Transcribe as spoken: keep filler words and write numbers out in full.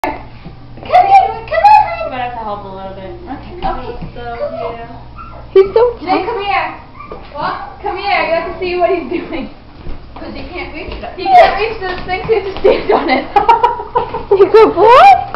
Come here, come on. I'm gonna have to help a little bit. Okay, okay. So, yeah. He's so Jay, come here. What? Come here, I got to see what he's doing. Because he can't reach it. He can't reach this thing, so he has to stand on it. You good boy?